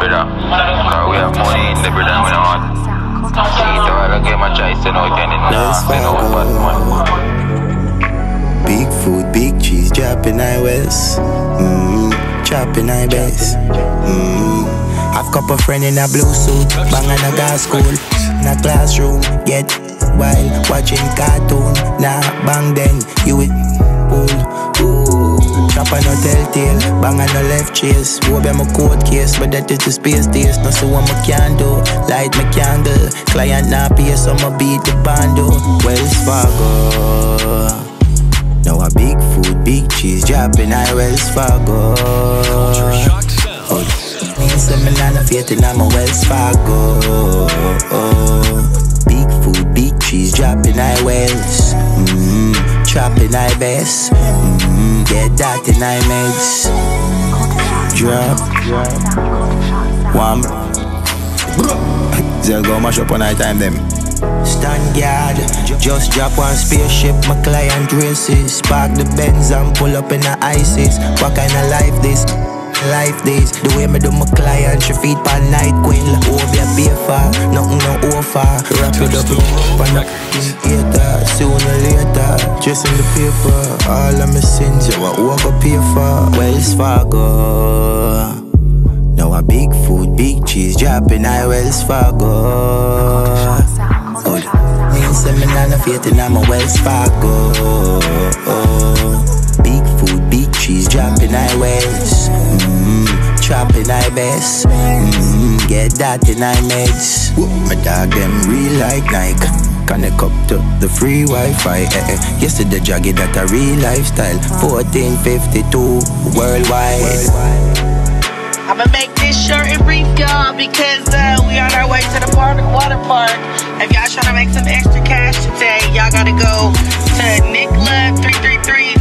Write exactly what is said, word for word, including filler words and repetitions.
brother. Cause we have money in the brother, we don't want. See it all again, my choice, you know, ten in the half, you know, but man. Big food, big cheese, dropping I wells. Mmm, chopping I best. Mmm. I've got a friend in a blue suit, bang on a gas school. In a classroom, get wild, watching cartoon. Nah, bang then, you with pull. Ooh, chop on no telltale, bang on no left chase. Hope I'm a court case, but that is the space taste. No so what I can do, light my candle. Client not pay, so I'ma beat the bando. Wells Fargo. Now a big food, big cheese, dropping I Wells Fargo. Me and some banana faith and I'm a Wells Fargo. Big food, big cheese, dropping I Wells. Mmm, chopping I best. Mmm, get that in I meds. Drop, drop. One. They'll go mash up on night time them. Stand guard, just drop one spaceship, my client races. Park the Benz and pull up in the ISIS. What kind of life this? Life this. The way me do my client, she feed pan night queen. Oh, be a pay for, nothing no offer. Wrap it up and up later, sooner or later. Just in the paper, all of my sins, yo, I walk up pay for. Wells Fargo. Now a big food, big cheese, dropping I Wells Fargo. Good. Me and some banana faith and I'm a Wells Fargo. Big food, big cheese, dropping I Wells. Mmm, chopping I best. Mmm, get that in I meds. My dog them real like Nike. Connect up to the free Wi-Fi. Eh, eh. Yesterday jaggy that a real lifestyle. fourteen fifty-two worldwide. worldwide. I'ma make this short and brief, y'all, because uh, we on our way to the park, water park. If y'all trying to make some extra cash today, y'all gotta go to Nick Love three three three